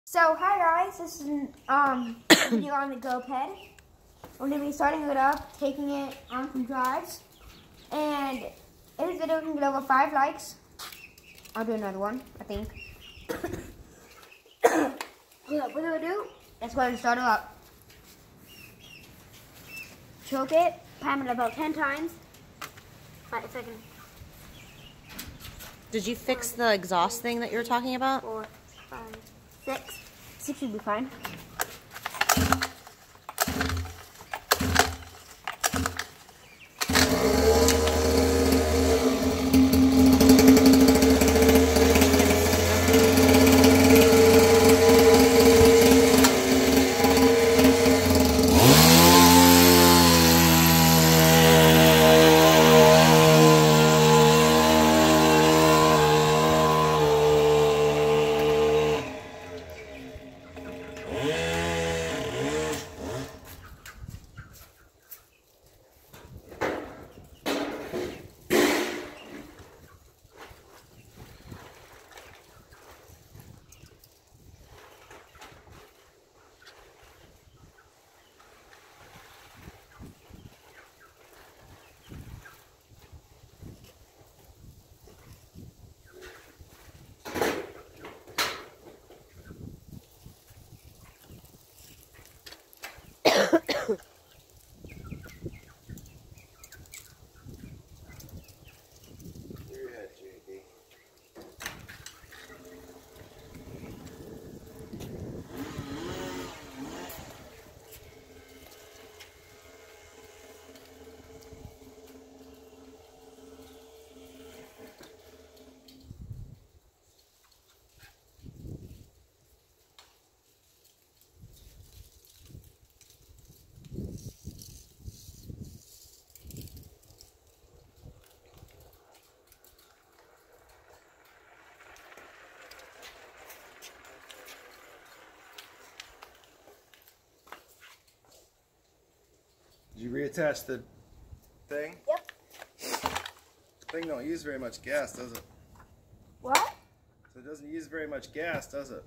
So hi guys, this is video on the GoPed. We're gonna be starting it up, taking it on some drives, and if this video can get over 5 likes, I'll do another one. I think. Without further ado, let's go ahead and start it up. Choke it, palm it about 10 times. 5 seconds. Did you fix the exhaust thing that you were talking about? 4, 5, 6. 6 should be fine. Did you reattach the thing? Yep. The thing don't use very much gas, does it? What? So it doesn't use very much gas, does it?